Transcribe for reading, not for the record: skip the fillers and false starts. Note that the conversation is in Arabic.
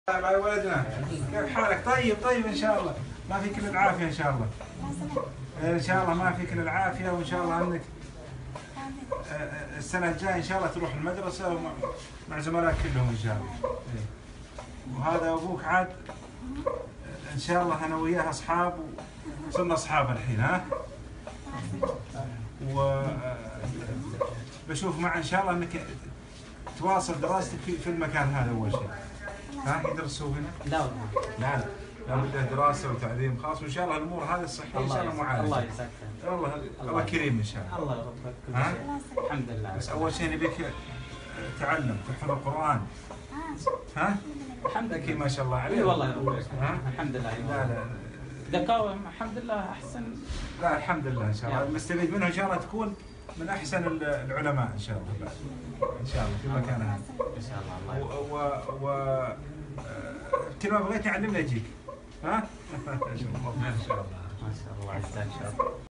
يا ولدنا كيف حالك؟ طيب ان شاء الله ما فيك الا العافيه ان شاء الله. ان شاء الله ما فيك الا العافيه وان شاء الله انك السنه الجايه ان شاء الله تروح المدرسه مع زملائك كلهم ان شاء الله. وهذا ابوك عاد ان شاء الله انا وياه اصحاب وصرنا اصحاب الحين ها؟ و بشوف مع ان شاء الله انك تواصل دراستك في المكان هذا اول شيء. ها يدرسوا هنا؟ لا والله لا بده دراسه وتعليم خاص وان شاء الله الامور هذه الصحيه ان شاء الله معالجه. الله يسعدك. الله كريم ان شاء الله. الله يربك كل ها؟ شيء. الحمد لله. بس اول شيء نبيك تعلم تحفظ القران. ها؟ الحمد لله. ما شاء الله عليك. اي والله يربك. ها؟ الحمد لله. لا ذكاء الحمد لله احسن. لا الحمد لله ان شاء الله المستفيد منه ان شاء الله تكون من احسن العلماء ان شاء الله بعد. ان شاء الله في مكانها. ان شاء الله. الله كل ما بغيت علمني اجيك. ها؟ ما شاء الله. ما شاء الله عزك ان شاء الله.